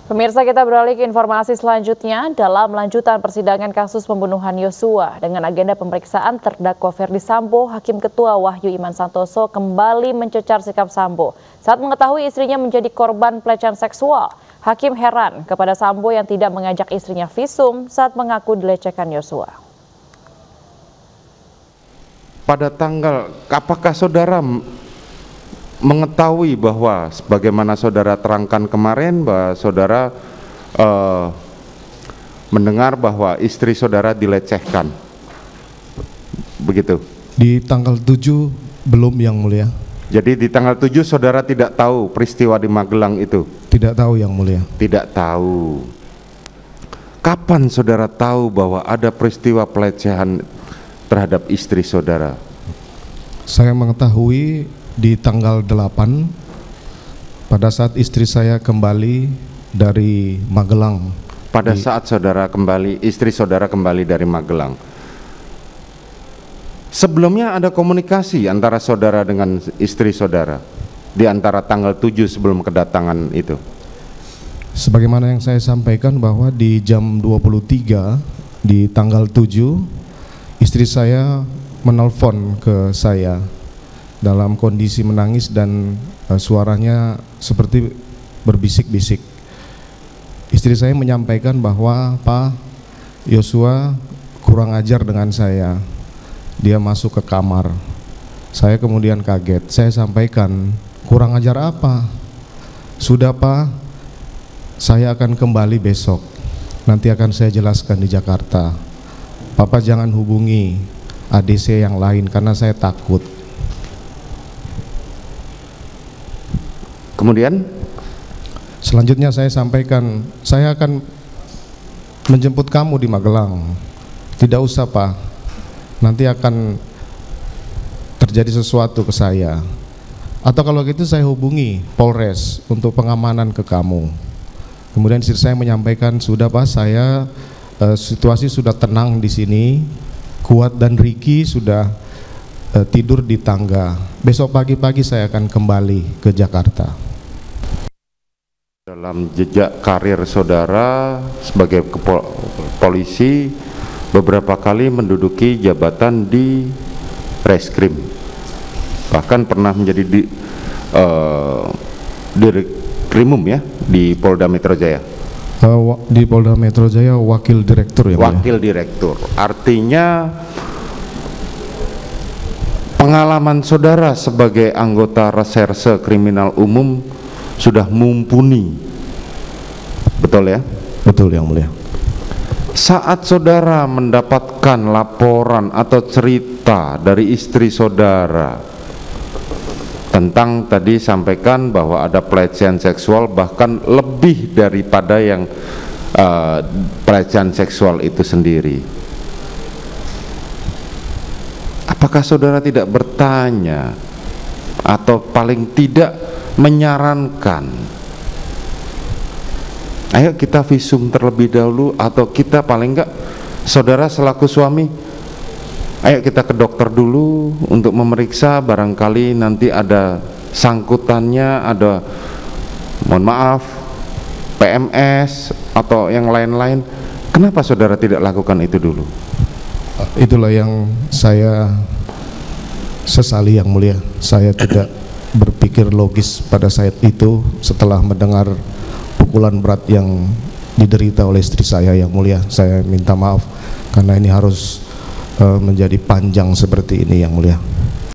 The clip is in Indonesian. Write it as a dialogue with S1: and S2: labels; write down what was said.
S1: Pemirsa, kita beralih ke informasi selanjutnya. Dalam lanjutan persidangan kasus pembunuhan Yosua dengan agenda pemeriksaan terdakwa Ferdy Sambo, Hakim Ketua Wahyu Iman Santoso kembali mencecar sikap Sambo saat mengetahui istrinya menjadi korban pelecehan seksual. Hakim heran kepada Sambo yang tidak mengajak istrinya visum saat mengaku dilecehkan Yosua.
S2: Apakah saudara mengetahui bahwa sebagaimana saudara terangkan kemarin bahwa saudara mendengar bahwa istri saudara dilecehkan, begitu?
S3: Di tanggal 7 belum, Yang Mulia.
S2: Jadi di tanggal 7 saudara tidak tahu peristiwa di Magelang itu?
S3: Tidak tahu, Yang Mulia. Tidak
S2: tahu. Kapan saudara tahu bahwa ada peristiwa pelecehan terhadap istri saudara?
S3: Saya mengetahui di tanggal 8 pada saat istri saya kembali dari Magelang.
S2: Pada saat istri saudara kembali dari Magelang. Sebelumnya ada komunikasi antara saudara dengan istri saudara di antara tanggal 7 sebelum kedatangan itu.
S3: Sebagaimana yang saya sampaikan bahwa di jam 23 di tanggal 7 istri saya menelpon ke saya dalam kondisi menangis dan suaranya seperti berbisik-bisik. Istri saya menyampaikan bahwa Pak Yosua kurang ajar dengan saya. Dia masuk ke kamar. Saya kemudian kaget. Saya sampaikan, kurang ajar apa? Sudah Pak, saya akan kembali besok. Nanti akan saya jelaskan di Jakarta. Papa jangan hubungi ADC yang lain karena saya takut.
S2: Kemudian
S3: selanjutnya saya sampaikan, saya akan menjemput kamu di Magelang. Tidak usah Pak, nanti akan terjadi sesuatu ke saya. Atau kalau gitu saya hubungi Polres untuk pengamanan ke kamu. Kemudian istri saya menyampaikan, sudah Pak, saya situasi sudah tenang di sini. Kuat dan Ricky sudah tidur di tangga. Besok pagi-pagi saya akan kembali ke Jakarta.
S2: Dalam jejak karir saudara sebagai polisi, beberapa kali menduduki jabatan di Reskrim, bahkan pernah menjadi Direkrimum ya di Polda Metro Jaya.
S3: Di Polda Metro Jaya wakil direktur ya.
S2: Wakil direktur, artinya pengalaman saudara sebagai anggota reserse kriminal umum sudah mumpuni, betul ya?
S3: Betul Yang Mulia.
S2: Saat saudara mendapatkan laporan atau cerita dari istri saudara tentang tadi sampaikan bahwa ada pelecehan seksual, bahkan lebih daripada yang pelecehan seksual itu sendiri, apakah saudara tidak bertanya atau paling tidak menyarankan, ayo kita visum terlebih dahulu, atau kita paling enggak saudara selaku suami, ayo kita ke dokter dulu untuk memeriksa, barangkali nanti ada sangkutannya, ada mohon maaf PMS atau yang lain-lain. Kenapa saudara tidak lakukan itu dulu?
S3: Itulah yang saya sesali Yang Mulia. Saya tidak berpikir logis pada saat itu setelah mendengar pukulan berat yang diderita oleh istri saya Yang Mulia. Saya minta maaf karena ini harus menjadi panjang seperti ini Yang Mulia.